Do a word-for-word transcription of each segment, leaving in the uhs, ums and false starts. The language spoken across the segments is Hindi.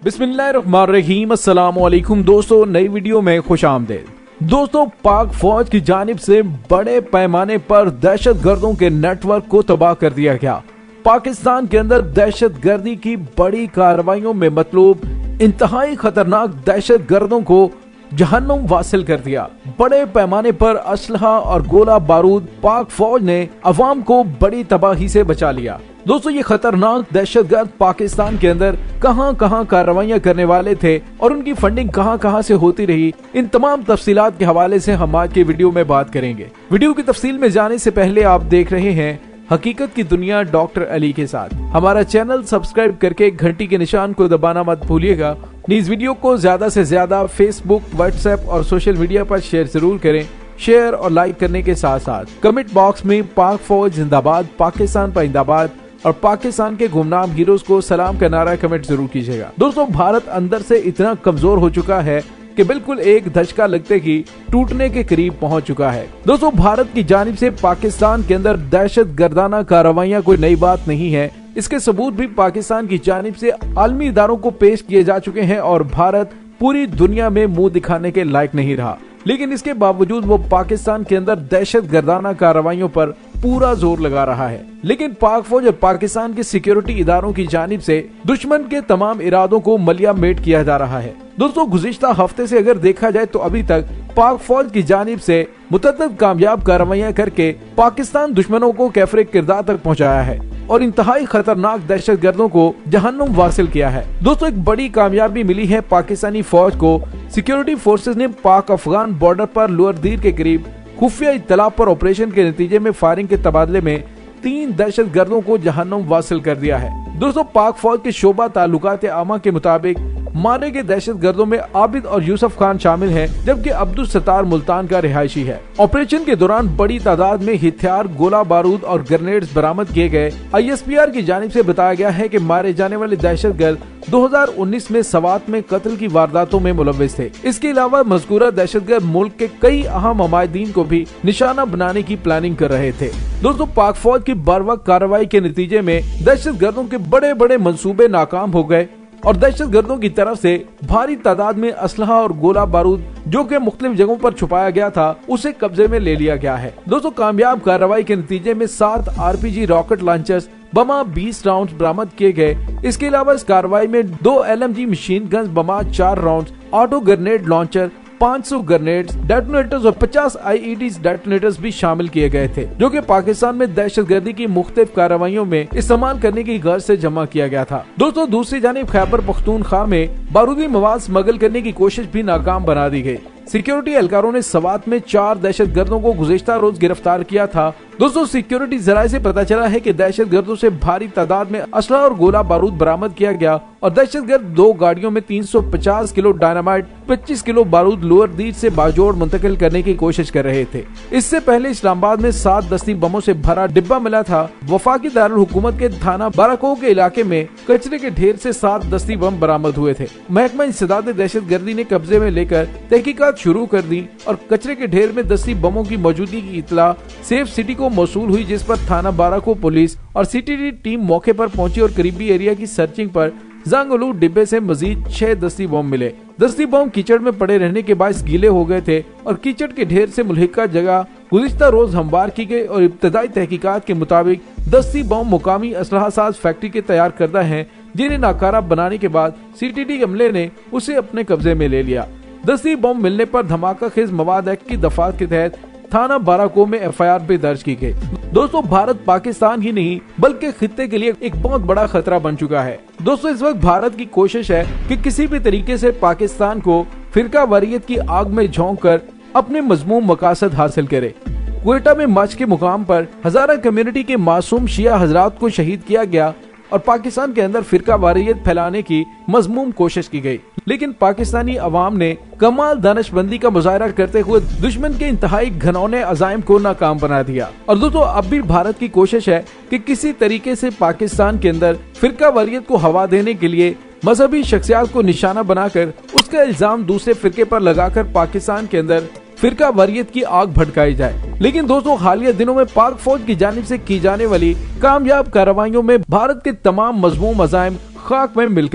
बिस्मिल्लाहिर्रहमानिर्रहीम। अस्सलाम वालेकुम दोस्तों, नई वीडियो में खुश आमदेद। दोस्तों, पाक फौज की जानिब से बड़े पैमाने पर दहशत गर्दों के नेटवर्क को तबाह कर दिया गया। पाकिस्तान के अंदर दहशत गर्दी की बड़ी कार्रवाइयों में मतलूब इंतहाई खतरनाक दहशत गर्दों को जहन्नुम वासिल कर दिया। बड़े पैमाने पर असलहा और गोला बारूद पाक फौज ने अवाम को बड़ी तबाही से बचा लिया। दोस्तों, ये खतरनाक दहशतगर्द पाकिस्तान के अंदर कहां कहां कार्रवाइयां करने वाले थे और उनकी फंडिंग कहां कहां से होती रही, इन तमाम तफसीलात के हवाले से हम आज के वीडियो में बात करेंगे। वीडियो की तफसील में जाने से पहले आप देख रहे हैं हकीकत की दुनिया डॉक्टर अली के साथ। हमारा चैनल सब्सक्राइब करके घंटी के निशान को दबाना मत भूलिएगा। इस वीडियो को ज्यादा से ज्यादा फेसबुक, व्हाट्सएप और सोशल मीडिया पर शेयर जरूर करें। शेयर और लाइक करने के साथ साथ कमेंट बॉक्स में पाक फौज जिंदाबाद, पाकिस्तान पाइंदाबाद और पाकिस्तान के गुमनाम हीरोज को सलाम का नारा कमेंट जरूर कीजिएगा। दोस्तों, भारत अंदर से इतना कमजोर हो चुका है कि बिल्कुल एक धचका लगते ही टूटने के करीब पहुंच चुका है। दोस्तों, भारत की जानिब से पाकिस्तान के अंदर दहशत गर्दाना कार्रवाइयां कोई नई बात नहीं है। इसके सबूत भी पाकिस्तान की जानिब से आलमी इदारों को पेश किए जा चुके हैं और भारत पूरी दुनिया में मुंह दिखाने के लायक नहीं रहा। लेकिन इसके बावजूद वो पाकिस्तान के अंदर दहशत गर्दाना कार्रवाइयों पर पूरा जोर लगा रहा है। लेकिन पाक फौज और पाकिस्तान के सिक्योरिटी इदारों की जानिब से दुश्मन के तमाम इरादों को मलिया मेट किया जा रहा है। दोस्तों, गुज़िश्ता हफ्ते से अगर देखा जाए तो अभी तक पाक फौज की जानिब से मुतअद्दिद कामयाब कार्रवाइयां करके पाकिस्तान दुश्मनों को कैफरे किरदार तक पहुंचाया है और इंतहाई खतरनाक दहशत गर्दों को जहन्नुम वासिल किया है। दोस्तों, एक बड़ी कामयाबी मिली है पाकिस्तानी फौज को। सिक्योरिटी फोर्सेज ने पाक अफगान बॉर्डर पर लोअर दीर के करीब खुफिया इत्तला पर ऑपरेशन के नतीजे में फायरिंग के तबादले में तीन दहशत गर्दों को जहन्नुम वासिल कर दिया है। दोस्तों, पाक फौज के शोबा ताल्लुकात आमा के मुताबिक मारे गए दहशत गर्दों में आबिद और यूसुफ खान शामिल हैं, जबकि अब्दुल सत्तार मुल्तान का रिहायशी है। ऑपरेशन के दौरान बड़ी तादाद में हथियार, गोला बारूद और ग्रेनेड्स बरामद किए गए। आई एस पी आर की जानिब से बताया गया है कि मारे जाने वाले दहशत गर्द दो हज़ार उन्नीस में सवात में कत्ल की वारदातों में मुलव्विस थे। इसके अलावा मज़कूरा दहशतगर्द मुल्क के कई अहम हमायदीन को भी निशाना बनाने की प्लानिंग कर रहे थे। दोस्तों, पाक फौज की बरवक्त कार्रवाई के नतीजे में दहशत गर्दों के बड़े बड़े मंसूबे नाकाम हो गए और दहशत गर्दों की तरफ से भारी तादाद में असलहा और गोला बारूद जो कि मुख्तलिफ जगहों पर छुपाया गया था उसे कब्जे में ले लिया गया है। दोस्तों, कामयाब कार्रवाई के नतीजे में सात R P G rocket launchers बमा बीस राउंड बरामद किए गए। इसके अलावा इस कार्रवाई में दो L M G machine guns बमा, चार राउंड ऑटो ग्रेनेड लॉन्चर, पाँच सौ ग्रेनेड्स, डेटोनेटर्स और पचास आई ई डी डेटोनेटर्स भी शामिल किए गए थे, जो कि पाकिस्तान में दहशतगर्दी की मुख्तलिफ कार्रवाइयों में इस्तेमाल करने की गर्ज से जमा किया गया था। दोस्तों, दूसरी जानिब खैबर पख्तूनख्वा में बारूदी मवाद स्मगल करने की कोशिश भी नाकाम बना दी गई। सिक्योरिटी एहलकारों ने सवात में चार दहशत गर्दों को गुज़िश्ता रोज गिरफ्तार किया था। दोस्तों, सिक्योरिटी जराये से पता चला है कि दहशत गर्दों से भारी तादाद में असला और गोला बारूद बरामद किया गया और दहशत गर्द दो गाड़ियों में तीन सौ पचास किलो डायनामाइट, पच्चीस किलो बारूद लोअर दीर से बाजोड़ मुंतकिल करने की कोशिश कर रहे थे। इससे पहले इस्लामाबाद में सात दस्ती बमों से भरा डिब्बा मिला था। वफाकी दारुल हुकूमत के थाना बाराको के इलाके में कचरे के ढेर से सात दस्ती बम बरामद हुए थे। महकमा इंसदाद दहशत गर्दी ने कब्जे में लेकर तहकीकात शुरू कर दी और कचरे के ढेर में दस्ती बमों की मौजूदगी की इतला सेफ सिटी को मौसूल हुई, जिस पर थाना बाराको पुलिस और सी टी डी टीम मौके पर पहुंची और करीबी एरिया की सर्चिंग पर जंगलू डिब्बे से मजीद छह दस्ती बम मिले। दस्ती बम कीचड़ में पड़े रहने के बायस गीले हो गए थे और कीचड़ के ढेर से मुल्हिका जगह गुज़िश्ता रोज हमवार की गई और इब्तदाई तहकीकात के मुताबिक दस्ती बम मुकामी असलहा साज फैक्ट्री के तैयार करदा हैं, जिन्हें नाकारा बनाने के बाद सी टी डी अमले ने उसे अपने कब्जे में ले लिया। दस्ती बम मिलने पर धमाका खेज मवाद एक्ट की दफात के तहत थाना बाराको में एफ आई आर भी दर्ज की गई। दोस्तों, भारत पाकिस्तान ही नहीं बल्कि खित्ते के लिए एक बहुत बड़ा खतरा बन चुका है। दोस्तों, इस वक्त भारत की कोशिश है कि किसी भी तरीके से पाकिस्तान को फिरका वारियत की आग में झोंक कर अपने मजमूम मकासद हासिल करे। क्वेटा में मच के मुकाम पर हजारा कम्युनिटी के मासूम शिया हजरात को शहीद किया गया और पाकिस्तान के अंदर फिरका वारियत फैलाने की मजमूम कोशिश की गई। लेकिन पाकिस्तानी अवाम ने कमाल दानिशमंदी का मुजाहरा करते हुए दुश्मन के इंतहाई घनौने अजाइम को नाकाम बना दिया। और दोस्तों, अब भी भारत की कोशिश है कि किसी तरीके से पाकिस्तान के अंदर फिरका वारियत को हवा देने के लिए मजहबी शख्सियात को निशाना बनाकर उसका इल्जाम दूसरे फिरके पर लगाकर पाकिस्तान के अंदर फिरका वारियत की आग भड़काई जाए। लेकिन दोस्तों, हालिया दिनों में पाक फौज की जानिब से की जाने वाली कामयाब कार्रवाइयों में भारत के तमाम मजमूम अज़ाइम खाक में मिल गए हैं।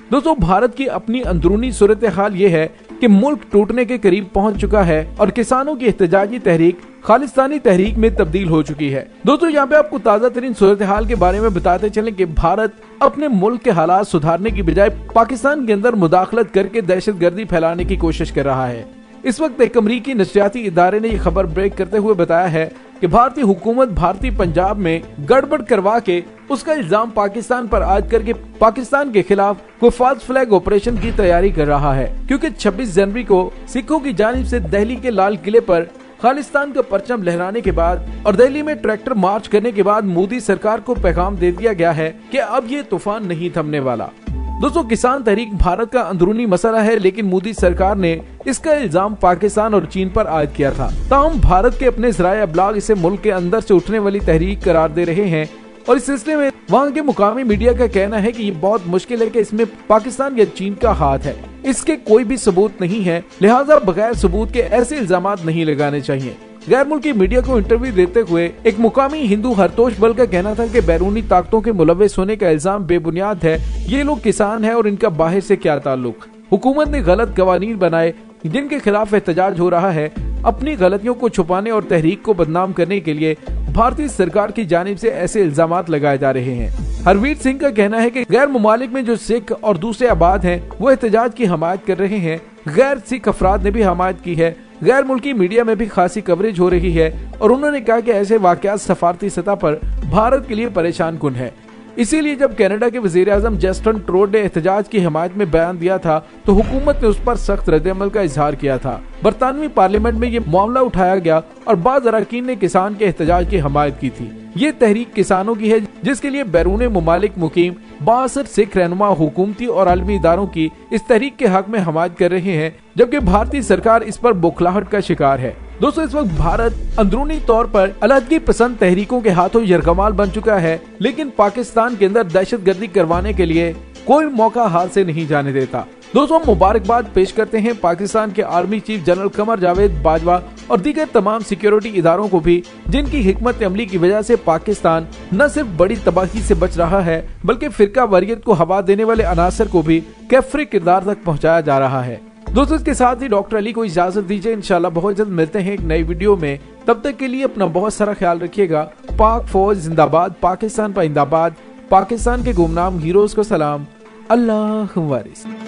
दोस्तों भारत की अपनी अंदरूनी सूरत हाल ये है कि मुल्क टूटने के करीब पहुंच चुका है और किसानों की एहतजाजी तहरीक खालिस्तानी तहरीक में तब्दील हो चुकी है। दोस्तों यहाँ पे आपको ताज़ा तरीन सूरत हाल के बारे में बताते चलें कि भारत अपने मुल्क के हालात सुधारने की बजाय पाकिस्तान के अंदर मुदाखलत करके दहशतगर्दी फैलाने की कोशिश कर रहा है। इस वक्त एक अमरीकी नशरियाती इदारे ने यह खबर ब्रेक करते हुए बताया है कि भारतीय हुकूमत भारतीय पंजाब में गड़बड़ करवा के उसका इल्जाम पाकिस्तान पर आयद करके पाकिस्तान के खिलाफ कोई फॉल्स फ्लैग ऑपरेशन की तैयारी कर रहा है, क्योंकि छब्बीस जनवरी को सिखों की जानिब से दिल्ली के लाल किले पर खालिस्तान का परचम लहराने के बाद और दिल्ली में ट्रैक्टर मार्च करने के बाद मोदी सरकार को पैगाम दे दिया गया है कि अब ये तूफान नहीं थमने वाला। दोस्तों किसान तहरीक भारत का अंदरूनी मसला है, लेकिन मोदी सरकार ने इसका इल्जाम पाकिस्तान और चीन पर आयद किया था। ताहम भारत के अपने ज़राए अबलाग इसे मुल्क के अंदर से उठने वाली तहरीक करार दे रहे हैं और इस सिलसिले में वहाँ के मुकामी मीडिया का कहना है कि ये बहुत मुश्किल है कि इसमें पाकिस्तान या चीन का हाथ है। इसके कोई भी सबूत नहीं है, लिहाजा बगैर सबूत के ऐसे इल्जामात नहीं लगाने चाहिए। गैर मुल्की मीडिया को इंटरव्यू देते हुए एक मुकामी हिंदू हरतोष बल का कहना था कि बैरूनी ताकतों के मुलव्वस होने का इल्जाम बेबुनियाद है। ये लोग किसान हैं और इनका बाहर से क्या ताल्लुक। हुकूमत ने गलत कवानीन बनाए जिनके खिलाफ एहतजाज हो रहा है। अपनी गलतियों को छुपाने और तहरीक को बदनाम करने के लिए भारतीय सरकार की जानिब से ऐसे इल्जामात लगाए जा रहे हैं। हरवीर सिंह का कहना है कि गैर मुमालिक में जो सिख और दूसरे आबाद हैं वो एहतजाज की हमायत कर रहे हैं। गैर सिख अफराद ने भी हमायत की है। गैर मुल्की मीडिया में भी खासी कवरेज हो रही है और उन्होंने कहा कि ऐसे वाकयात सफारती सतह पर भारत के लिए परेशान कुन है। इसीलिए जब कनाडा के वजीर आजम जस्टिन ट्रूडो ने एहतजाज की हिमायत में बयान दिया था तो हुकूमत ने उस पर सख्त रद्द-ए-अमल का इजहार किया था। बरतानवी पार्लियामेंट में ये मामला उठाया गया और बाज़ अरकान ने किसान के एहतजाज की हिमायत की थी। ये तहरीक किसानों की है जिसके लिए बैरून मुमालिक मुकीम बासठ सिख रहनुमा हुकूमती और आलमी इदारों की इस तहरीक के हक में हिमायत कर रहे हैं, जबकि भारतीय सरकार इस पर बौखलाहट का शिकार है। दोस्तों इस वक्त भारत अंदरूनी तौर पर अलहदगी पसंद तहरीकों के हाथों यरगमाल बन चुका है, लेकिन पाकिस्तान के अंदर दहशतगर्दी करवाने के लिए कोई मौका हाथ से नहीं जाने देता। दोस्तों मुबारकबाद पेश करते हैं पाकिस्तान के army chief general Qamar Javed Bajwa और दीगर तमाम सिक्योरिटी इदारों को भी, जिनकी हिकमत अमली की वजह से पाकिस्तान न सिर्फ बड़ी तबाही से बच रहा है बल्कि फिरका वारियत को हवा देने वाले अनासर को भी कैफरी किरदार तक पहुँचाया जा रहा है। दोस्तों इसके साथ ही डॉक्टर अली को इजाजत दीजिए। इंशाल्लाह बहुत जल्द मिलते हैं एक नई वीडियो में। तब तक के लिए अपना बहुत सारा ख्याल रखिएगा। पाक फौज जिंदाबाद, पाकिस्तान पाइंदाबाद, पाकिस्तान के गुमनाम हीरोज को सलाम। अल्लाह वारिस।